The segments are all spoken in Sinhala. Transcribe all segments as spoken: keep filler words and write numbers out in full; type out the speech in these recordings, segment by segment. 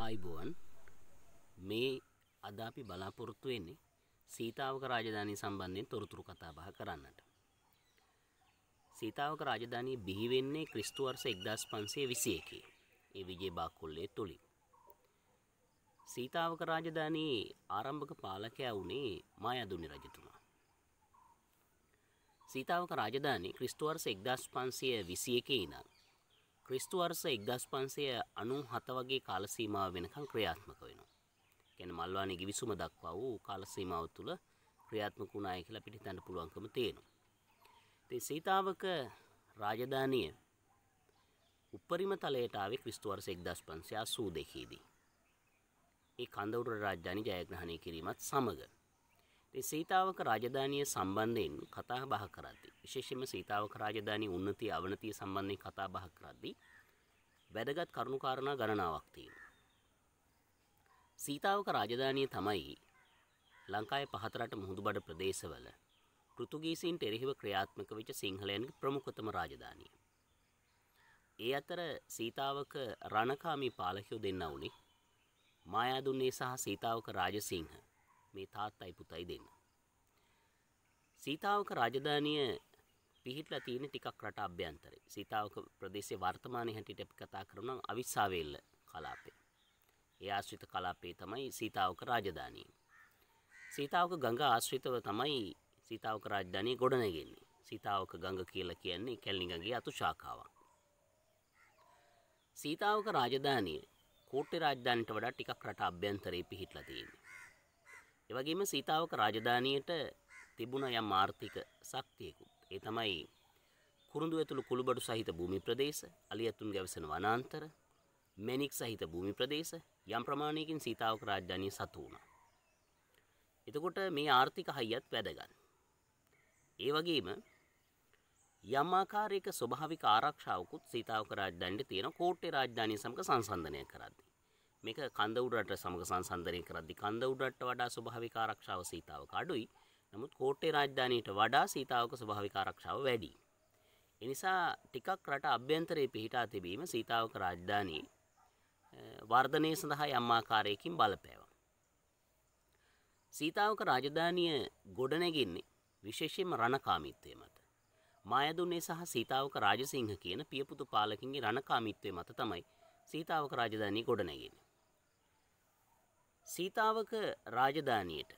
ආයිබෝවන් මේ අද අපි බලාපොරොත්තු වෙන්නේ සීතාවක රාජධානිය සම්බන්ධයෙන් තොරතුරු කතා බහ කරන්නට. සීතාවක රාජධානිය බිහි වෙන්නේ ක්‍රිස්තු වර්ෂ එක්දාස් පන්සිය විසි එකේ. ඒ විජේ බාකුල්ලේ තුලින්. සීතාවක රාජධානියේ ආරම්භක පාලකයා වුණේ මායාදුනි රජතුමා. සීතාවක රාජධානිය ක්‍රිස්තු වර්ෂ එක්දාස් පන්සිය විසි එකේ ඉඳන් ක්‍රිස්තු වර්ෂ එක්දාස් පන්සිය අනූහත වගේ කාල සීමාව වෙනකන් ක්‍රියාත්මක වෙනවා. කියන්නේ මල්වානේ ගිවිසුම දක්වා වූ කාල සීමාව තුළ ක්‍රියාත්මක වුණායි කියලා අපිට හිතන්න පුළුවන්කම තියෙනවා. ඉතින් සීතාවක රාජධානිය උපරිම තලයට ආවේ ක්‍රිස්තු වර්ෂ එක්දාස් පන්සිය අසූ දෙකේ දී. ඒ කන්දවුර රාජධානිය ජයග්‍රහණය කිරීමත් සමග ඉතින් සීතාවක රාජධානිය සම්බන්ධයෙන් කතා බහ කරද්දී විශේෂයෙන්ම සීතාවක රාජධානිය උන්නතිය අවනතිය සම්බන්ධයෙන් කතා බහ කරද්දී වැදගත් කරුණු කාරණා ගණනාවක් තියෙනවා. සීතාවක රාජධානිය තමයි ලංකාවේ පහත රට මුහුදුබඩ ප්‍රදේශවල පෘතුගීසීන්ට එරෙහිව ක්‍රියාත්මක වෙච්ච සිංහලයන්ගේ ප්‍රමුඛතම රාජධානිය. ඒ අතර සීතාවක රණකාමී පාලකයෝ දෙන්නා වුණේ මායාදුන්නේ සහ සීතාවක රාජසිංහ මේ තාත්තයි පුතයි දෙන්න. සීතාවක රාජධානිය පිහිටලා තියෙන ටිකක් රට අභ්‍යන්තරේ. සීතාවක ප්‍රදේශයේ වර්තමානයේ හැටියට අපි කතා කරනවා නම් අවිස්සාවේල්ල කලාපේ. ඒ ආශ්‍රිත කලාපේ තමයි සීතාවක රාජධානිය. සීතාවක ගඟ ආශ්‍රිතව තමයි සීතාවක රාජධානිය ගොඩනැගෙන්නේ. සීතාවක ගඟ කියලා කියන්නේ කැලණි ගඟේ අතු ශාඛාවක්. සීතාවක රාජධානිය කෝට්ටේ රාජධානියට වඩා ටිකක් රට අභ්‍යන්තරේ පිහිටලා තියෙන්නේ. ඒ වගේම සීතාවක රාජධානියට තිබුණ යම් ආර්ථික ශක්තියකුත්. ඒ තමයි කුරුඳු ඇතුළු කුළුබඩු සහිත භූමි ප්‍රදේශ, අලියතුන් ගැවසෙන වනාන්තර, මැණික් සහිත භූමි ප්‍රදේශ යම් ප්‍රමාණයකින් සීතාවක රාජධානිය සතු වුණා. එතකොට මේ ආර්ථික හයියත් වැදගත්. ඒ වගේම යම් ආකාරයක ස්වභාවික ආරක්ෂාවකුත් සීතාවක රාජධානියට තියෙන කෝට්ටේ රාජධානිය සමග සංසන්දනය කරද්දී. මේක කන්දවුර රට සමග සංසන්දනය කරද්දී කන්දවුර රටට වඩා ස්වභාවික ආරක්ෂාව සීතාවක අඩුයි. නමුත් කෝට්ටේ රාජධානියට වඩා සීතාවක ස්වභාවික ආරක්ෂාව වැඩි. ඒ නිසා ටිකක් රට අභ්‍යන්තරයේ පිහිටා තිබීම සීතාවක රාජධානියේ වර්ධනය සඳහා යම් ආකාරයකින් බලපෑවා. සීතාවක රාජධානිය ගොඩනැගෙන්නේ විශේෂයෙන්ම රණකාමීත්වය මත. මායාදුන්නේ සහ සීතාවක රාජසිංහ කියන පියපුතු පාලකින්ගේ රණකාමීත්වය මත තමයි සීතාවක රාජධානිය ගොඩනැගෙන්නේ. සීතාවක රාජධානියට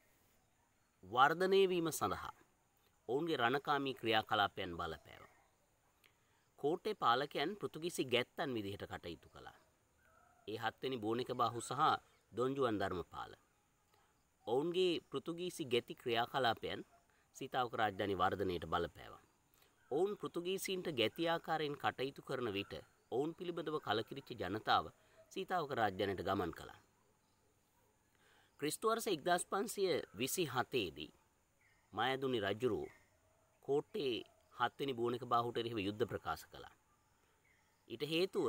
වර්ධනය වීම සඳහා ඔවුන්ගේ රණකාමී ක්‍රියාකලාපයන් බලපෑවා. කෝට්ටේ පාලකයන් පෘතුගීසි ගැත්තන් විදිහට කටයුතු කළා. ඒ හත්වෙනි බෝනික බාහු සහ දොන්ජුවන් ධර්මපාල. ඔවුන්ගේ පෘතුගීසි ගැති ක්‍රියාකලාපයන් සීතාවක රාජධානි වර්ධනයට බලපෑවා. ඔවුන් පෘතුගීසීන්ට ගැති ආකාරයෙන් කටයුතු කරන විට ඔවුන් පිළිබඳව කලකිරිච්ච ජනතාව සීතාවක රාජධානියට ගමන් කළා. ක්‍රිස්තු වර්ෂ එක්දාස් පන්සිය විසි හතේ දී මායාදුනි රජුරෝ කෝට්ටේ හත්වෙනි බෝනික බාහුවට එරෙහිව යුද්ධ ප්‍රකාශ කළා. ඊට හේතුව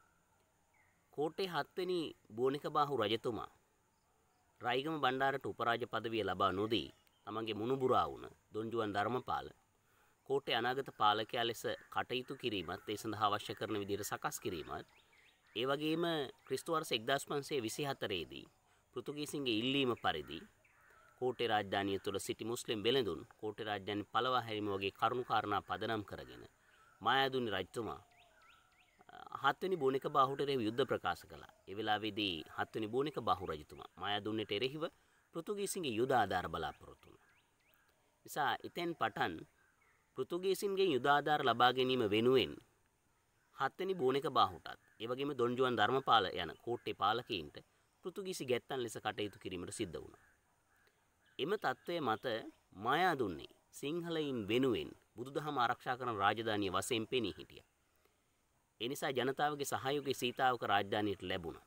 කෝට්ටේ හත්වෙනි බෝනික බාහු රජතුමා රයිගම බණ්ඩාරට උපරාජ පදවිය ලබා නොදී තමන්ගේ මුණුබුරා වුණ දොන්ජුවන් ධර්මපාල කෝට්ටේ අනාගත පාලකයා ලෙස කටයුතු කිරීමත් ඒ සඳහා අවශ්‍ය කරන විදිහට සකස් කිරීමත් ඒ වගේම ක්‍රිස්තු වර්ෂ එක්දාස් පන්සිය විසි හතරේ දී පෘතුගීසින්ගේ ඉල්ලීම පරිදි කෝට්ටේ රාජධානිය තුළ සිටි මුස්ලිම් වෙළඳුන් කෝට්ටේ රාජධානිය පළවා හැරීම වගේ කරුණු කාරණා පදනම් කරගෙන මායාදුනි රජතුමා හත්වෙනි බෝනික බාහුවට එරෙහිව යුද්ධ ප්‍රකාශ කළා. ඒ වෙලාවේදී හත්වෙනි බෝනික බාහු රජතුමා මායාදුන්නට එරෙහිව පෘතුගීසින්ගේ යුද ආධාර බලාපොරොත්තු වුණා. නිසා එතෙන් පටන් පෘතුගීසින්ගේ යුද ආධාර ලබා ගැනීම වෙනුවෙන් හත්වෙනි බෝනික බාහුටත් ඒ වගේම දොන්ජුවන් ධර්මපාල යන කෝට්ටේ පාලකයින්ට පෘතුගීසි ගැත්තන් ලෙස කටයුතු කිරීමට සිද්ධ වුණා. එම තත්ත්වය මත මායාදුන්නේ සිංහලයින් වෙනුවෙන් බුදුදහම ආරක්ෂා කරන රාජධානිය වශයෙන් පෙනී හිටියා. ඒ නිසා ජනතාවගේ සහයෝගය සීතාවක රාජධානියට ලැබුණා.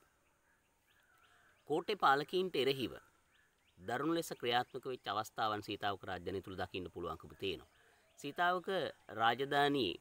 කෝට්ටේ පාලකීන්ට එරෙහිව දරුණු ලෙස ක්‍රියාත්මක වෙච්ච අවස්ථාවන් සීතාවක රාජධානිය තුල දකින්න පුළුවන්කම තියෙනවා. සීතාවක රාජධානියේ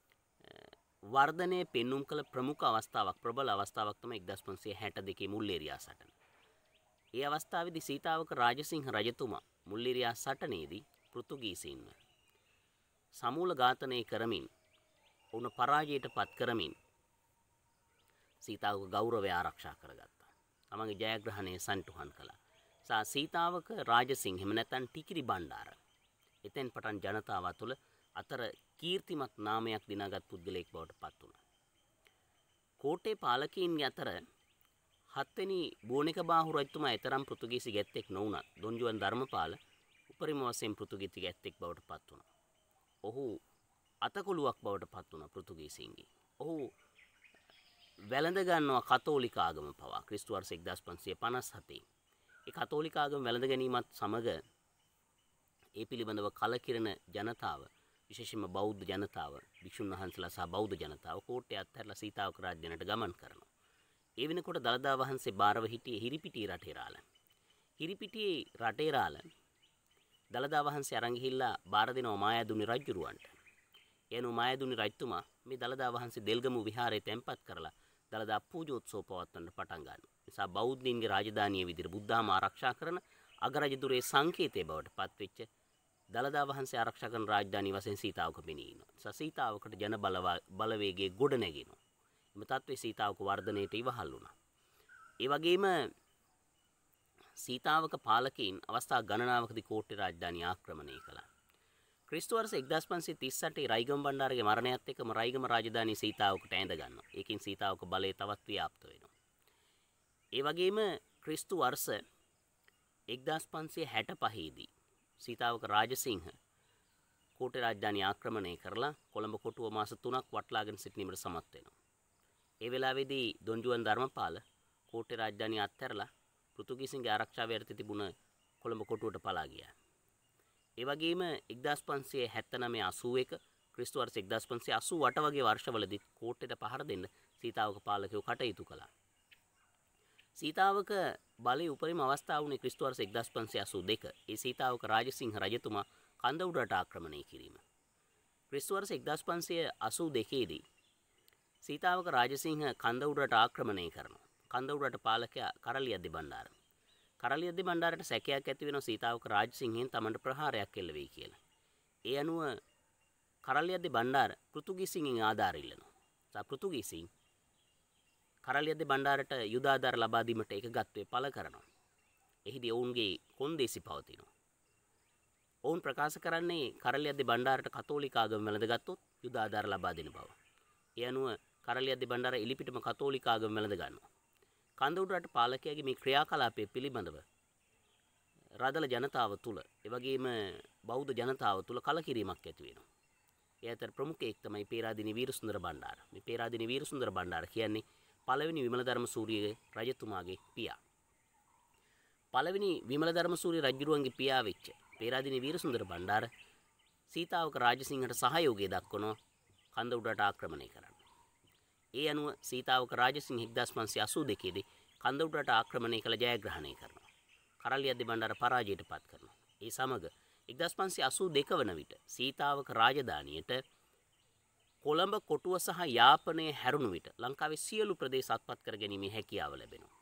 වර්ධනයේ පෙන්눔 කළ ප්‍රමුඛ අවස්ථාවක් ප්‍රබල අවස්ථාවක් තමයි එක්දාස් පන්සිය හැට දෙකේ මුල්ලේරියා සටන. ඒ අවස්ථාවේදී සීතාවක රාජසිංහ රජතුමා මුල්ලේරියා සටනේදී පෘතුගීසීන්ව සමූල ඝාතනය කරමින් උන පරාජයට පත් කරමින් සීතාවක ගෞරවය ආරක්ෂා කරගත්තා. තමන්ගේ ජයග්‍රහණය සන්තුහන් කළා. සා සීතාවක රාජසිංහ එහෙම නැත්නම් ටිකිරි බණ්ඩාර. එතෙන් පටන් ජනතාව තුළ අතර කීර්තිමත් නාමයක් දිනාගත් පුද්ගලයෙක් බවට පත් වුණා. කෝට්ටේ පාලකීන්ගේ අතර හත්වෙනි බෝනිකබාහු රජතුමා එතරම් පෘතුගීසි ගැත්තෙක් නොවුණත් දොන්ජුවන් ධර්මපාල උපරිම වශයෙන් පෘතුගීසි ගැත්තෙක් බවට පත් වුණා. ඔහු අතකොළුවක් බවට පත් වුණා පෘතුගීසීන්ගේ. ඔහු වැළඳ ගන්නවා කතෝලික ආගම පවා ක්‍රිස්තු වර්ෂ එක්දාස් පන්සිය පනස් හතේ. ඒ කතෝලික ආගම වැළඳ ගැනීමත් සමග ඒ පිළිබඳව කලකිරෙන ජනතාව විශේෂයෙන්ම බෞද්ධ ජනතාව භික්ෂුන් වහන්සේලා සහ බෞද්ධ ජනතාව කෝට්ටේ අත්හැරලා සීතාවක රාජ්‍යයට ගමන් කරනවා. ඒ වෙනකොට දළදා වහන්සේ බාරව හිටියේ හිරිපිටියේ රටේරාල. හිරිපිටියේ රටේරාල දළදා වහන්සේ අරන් ගිහිල්ලා බාර දෙනවා මායාදුනි රජුරවන්ට. එනු මායාදුනි රජතුමා මේ දළදා වහන්සේ දෙල්ගමු විහාරයේ තැන්පත් කරලා දළදා පූජෝත්සව පවත්වන්න පටන් ගන්නවා. නිසා බෞද්ධින්ගේ රාජධානිය විදිහට බුද්ධාම ආරක්ෂා කරන අගරජදුරේ සංකේතය බවට පත්වෙච්ච දළදා වහන්සේ ආරක්ෂා කරන රාජධානිය වශයෙන් සීතාවක පෙනී ඉන්නවා. නිසා සීතාවකට ජන බලවේගයේ ගොඩ නැගෙනවා. එම තත්ත්වයේ සීතාවක වර්ධනයට ඉවහල් වුණා. ඒ වගේම සීතාවක පාලකයින් අවස්ථා ගණනාවකදී කෝට්ටේ රාජධානිය ආක්‍රමණය කළා. ක්‍රිස්තු වර්ෂ එක්දාස් පන්සිය තිස් අටේ රයිගම බණ්ඩාරගේ මරණයත් එක්කම රයිගම රාජධානිය සීතාවකට ඇඳ ගන්නවා. ඒකින් සීතාවක බලය තවත් ව්‍යාප්ත වෙනවා. ඒ වගේම ක්‍රිස්තු වර්ෂ එක්දාස් පන්සිය හැට පහේ දී සීතාවක රාජසිංහ කෝට්ටේ රාජධානිය ආක්‍රමණය කරලා කොළඹ කොටුව මාස තුනක් වටලාගෙන සිටීමට සමත් වෙනවා. ඒ වෙලාවේදී දොන්ජුවන් ධර්මපාල කෝට්ටේ රාජධානිය අත්හැරලා පෘතුගීසින්ගේ ආරක්ෂාව යටතේ තිබුණ කොළඹ කොටුවට පලා ගියා. ඒ වගේම එක්දාස් පන්සිය හැත්තනවය අසූ එක ක්‍රිස්තු වර්ෂ එක්දාස් පන්සිය අසූ අට වගේ වර්ෂවලදී කෝට්ටේට පහර දෙන්න සීතාවක පාලකයෝ කටයුතු කළා. සීතාවක බලයේ උපරිම අවස්ථාව වුණේ ක්‍රිස්තු වර්ෂ එක්දාස් පන්සිය අසූ දෙක. ඒ සීතාවක රාජසිංහ රජතුමා කන්දවුරට ආක්‍රමණය කිරීම. ක්‍රිස්තු වර්ෂ එක්දාස් පන්සිය අසූ දෙකේ දී සීතාවක රාජසිංහ කන්දවුරට ආක්‍රමණය කරනවා. කන්දවුරට පාලකයා කරලියද්දි බණ්ඩාර. කරලියද්දි බණ්ඩාරට සැකයක් ඇති වෙනවා සීතාවක රාජසිංහෙන් තමන්ට ප්‍රහාරයක් එල්ල වෙයි කියලා. ඒ අනුව කරලියද්දි බණ්ඩාර පෘතුගීසින්ගෙන් ආධාර ඉල්ලනවා. සා පෘතුගීසින් කරලියද්දි බණ්ඩාරට යුද ආධාර ලබා දීමට එකගත්වයේ පළ කරනවා. එහිදී ඔවුන්ගේ කොන්දේසි පවතිනවා. ඔවුන් ප්‍රකාශ කරන්නේ කරලියද්දි බණ්ඩාරට කතෝලික ආගම වැළඳගත්තොත් යුද ආධාර ලබා දෙන බව. ඒ අනුව කරලියද්දි බණ්ඩාර එලිපිටම කතෝලික ආගම වැළඳ ගන්නවා. කන්දවුරට පාලකයාගේ මේ ක්‍රියාකලාපයේ පිළිබඳව රදල ජනතාව තුළ ඒ වගේම බෞද්ධ ජනතාව තුළ කලකිරීමක් ඇති වෙනවා. ඒ අතර ප්‍රමුඛයෙක් තමයි පේරාදෙණිය වීරසුන්දර බණ්ඩාර. මේ පේරාදෙණිය වීරසුන්දර බණ්ඩාර කියන්නේ පළවෙනි විමලධර්ම සූරියගේ රජතුමාගේ පියා. පළවෙනි විමලධර්ම සූරිය රජුරුවන්ගේ පියා වෙච්ච පේරාදෙණිය වීරසුන්දර බණ්ඩාර සීතාවක රාජසිංහට සහයෝගය දක්වනවා කන්දවුරට ආක්‍රමණය කරන්න. ඒ අනුව සීතාවක රාජසිංහ එක්දාස් පන්සිය අසූ දෙකේ දී කන්දවුරට ආක්‍රමණය කළ ජයග්‍රහණය කරනවා. කරලියද්දි බණ්ඩාර පරාජයට පත් කරනවා. ඒ සමග එක්දාස් පන්සිය අසූ දෙක වන විට සීතාවක රාජධානියට කොළඹ කොටුව සහ යාපනය හැරුණු විට ලංකාවේ සියලු ප්‍රදේශ අත්පත් කර ගැනීමේ හැකියාව ලැබෙනවා.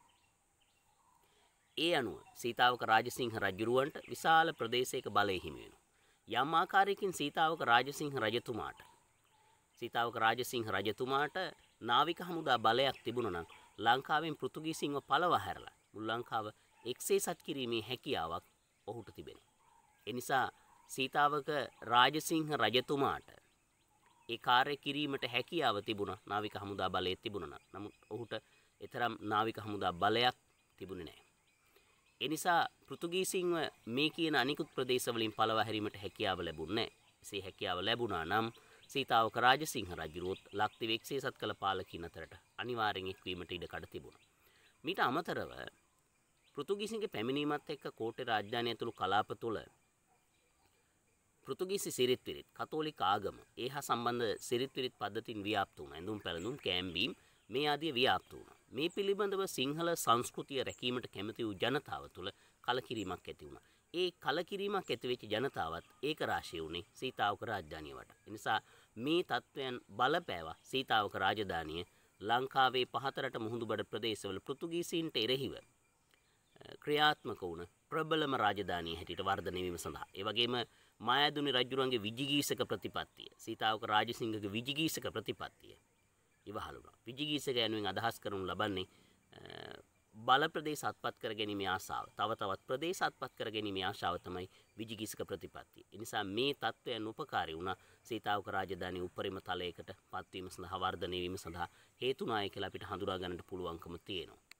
ඒ අනුව සීතාවක රාජසිංහ රජුරවන්ට විශාල ප්‍රදේශයක බලය හිමි වෙනවා. යම් ආකාරයකින් සීතාවක රාජසිංහ රජතුමාට සීතාවක රාජසිංහ රජතුමාට නාවික හමුදා බලයක් තිබුණා නම් ලංකාවෙන් පෘතුගීසින්ව පළවා හැරලා මුළු ලංකාව එක්සේසත් කිරීමේ හැකියාවක් ඔහුට තිබෙනවා. ඒ නිසා සීතාවක රාජසිංහ රජතුමාට ඒ කාර්ය කිරීමට හැකියාව තිබුණා නාවික හමුදා බලය තිබුණා. නමුත් ඔහුට එතරම් නාවික හමුදා බලයක් තිබුණේ නැහැ. ඒ නිසා පෘතුගීසින්ව මේ කියන අනිකුත් ප්‍රදේශවලින් පළවා හැරීමට හැකියාව ලැබුණේ නැහැ. ඒ හැකියාව ලැබුණා නම් සීතාවක රාජසිංහ රජුරුවත් ලක්දිව එක්සේසත් කළ පාලකීන් අතරට අනිවාර්යෙන් එක්වීමට ඉඩ කඩ තිබුණා. මීට අමතරව පෘතුගීසින්ගේ පැමිණීමත් එක්ක කෝට්ටේ රාජධානිය ඇතුළු කලාප තුළ පෘතුගීසි සිරිත් විරිත් කතෝලික ආගම ඒ හා සම්බන්ධ සිරිත් විරිත් පද්ධතින් ව්‍යාප්ත වුණා. ඇඳුම් පැළඳුම් කෑම්බීම් මේ ආදිය ව්‍යාප්ත වුණා. මේ පිළිබඳව සිංහල සංස්කෘතිය රැකීමට කැමති වූ ජනතාව තුළ කලකිරීමක් ඇති වුණා. ඒ කලකිරීමක් ඇති වෙච්ච ජනතාවත් ඒක රාශිය වුණේ සීතාවක රාජධානිය වට. ඒ නිසා මේ තත්වයන් බලපෑවා සීතාවක රාජධානිය ලංකාවේ පහතරට මුහුදුබඩ ප්‍රදේශවල පෘතුගීසීන්ට එරෙහිව ක්‍රියාත්මක වුණ ප්‍රබලම රාජධානිය හැටියට වර්ධනය වීම සඳහා. ඒ වගේම මායාදුනි රජුරන්ගේ විජිගීසක ප්‍රතිපත්තිය සීතාවක රාජසිංහගේ විජිගීසක ප්‍රතිපත්තිය ඉවහල් වුණා. විජිගීසක යනුවෙන් අදහස් කරනු ලබන්නේ බල ප්‍රදේශ අත්පත් කර ගැනීමේ ආශාව, තව තවත් ප්‍රදේශ අත්පත් කර ගැනීමේ ආශාව තමයි විජිගීෂ්ක ප්‍රතිපත්තිය. ඒ නිසා මේ தත්වයන් උපකාරී වුණා සීතාවක රාජධානී උපරිම තලයකට පත්වීම සඳහා වර්ධනය වීම සඳහා හේතුනාය කියලා අපිට හඳුනා ගන්නට පුළුවන්කම තියෙනවා.